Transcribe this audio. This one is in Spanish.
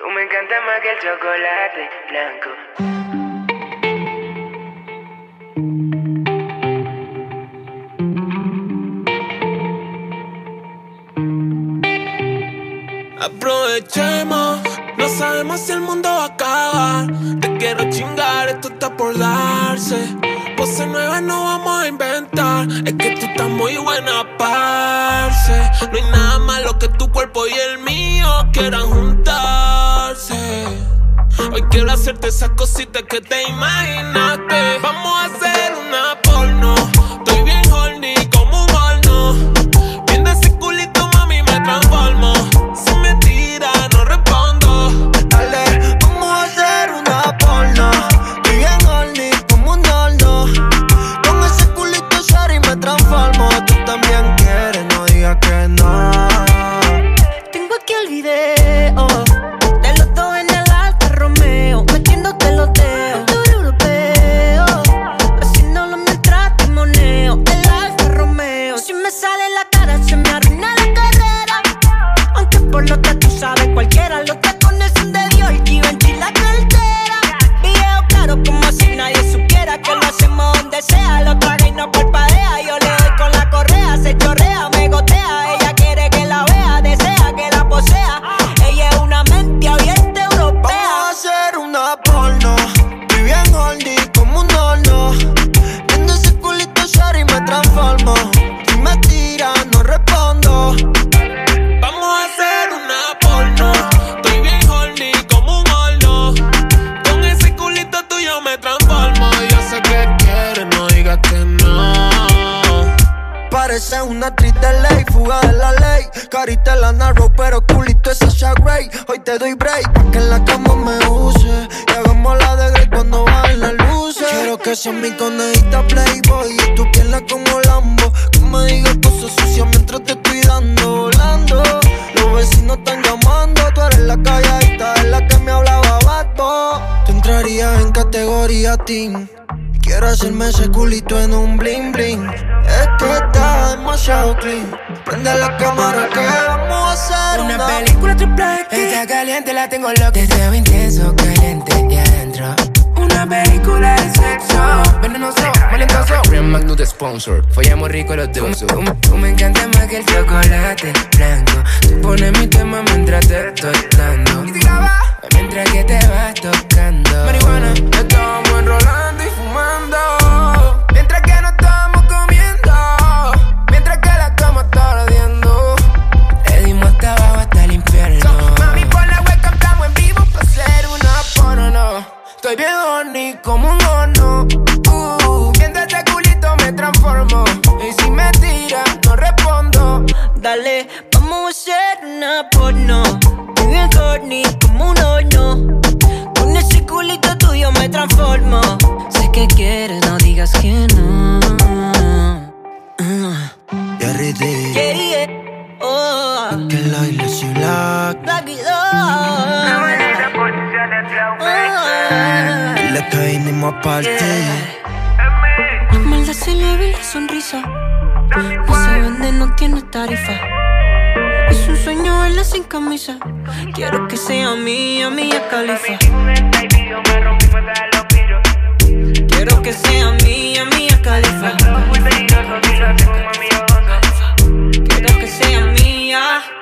Tú me encantas más que el chocolate blanco. Aprovechemos, no sabemos si el mundo va a acabar. Te quiero chingar, esto está por darse. Pose nueva no vamos a inventar. Es que tú estás muy buena, parce. No hay nada malo que tu cuerpo y el mío quieran juntarse. Hoy quiero hacerte esas cositas que te imaginaste. Vamos a hacer una porno. Estoy bien horny como un horno. Viendo ese culito, mami, me transformo. Si me tira, no respondo. Dale, vamos a hacer una porno. Estoy bien horny como un horno. Con ese culito, shawty, me transformo. Tú también quieres, no digas que no. Tengo aquí el video de los dos en el Alfa Romeo, metiéndote los dedos, tour europeo, haciéndolo mientras te moneo. El Alfa Romeo, si me sale la cara se me arruina la carrera. Aunque por lo que tú sabes cualquiera, los tacones son de Dior y Givenchy la cartera. Video claro como si nadie supiera que lo hacemos donde sea. Lo traje y no parpadea, yo le doy con la correa, se chorrea, me gotea. Ella quiere que la vea, desea que la posea. Ella es una mente abierta europea. Vamos a hacer una porno. Estoy bien horny como un horno. Viendo ese culito, shawty, me transformo. Si me tira, no respondo. Vamos a hacer una porno. Estoy bien horny como un horno. Con ese culito tuyo me transformo. Yo sé que quieres, no digas que no. Parece una actriz de ley, fuga de la ley. Carita la narrow, pero culito esa Shaq Ray. Hoy te doy break, pa' que en la cama me use. Y hagamos la de Grey cuando bajen las luces. Quiero que seas mi conejita Playboy y tu pierna como Lambo. Que me digas cosas sucias mientras te estoy dando, volando. Los vecinos están llamando, tú eres la calladita, es la que me hablaba Bad Boy. Tú entrarías en categoría teen. Quiero hacerme ese culito en un bling bling. Es que está demasiado clean. Prende la cámara que vamos a hacer Una película triple X. Está caliente, la tengo loca. Deseo intenso, caliente y adentro. Una película de sexo venenoso, malentoso. Real Magnum de sponsor. Follamos rico los dos. Tú me encantas más que el chocolate blanco. Tú pones mi tema mientras te estoy dando. Mientras que te vas tocando. Marihuana, estamos enrolando y fumando. Mientras que nos estamos comiendo. Mientras que la cama está ardiendo. Le dimos hasta abajo hasta el infierno. Mami, por la webcam estamos en vivo para hacer una porno. Estoy bien horny como un horno. Viendo este culito me transformo. Y si me tira, no respondo. Dale, vamos a hacer una porno. Estoy bien horny como un horno. Con ese culito tuyo me transformo. Sé que quieres, no digas que no. Jerry D, Yeah, yeah. Oh, que la iglesia black. Blacky Dog. Dile que vinimos a partir. La maldad se le ve en la sonrisa. No se vende, no tiene tarifa. Es un sueño verla sin camisa. Quiero que sea mía, Mia Khalifa. Quiero que sea mía, Mia Khalifa. Quiero que sea mía.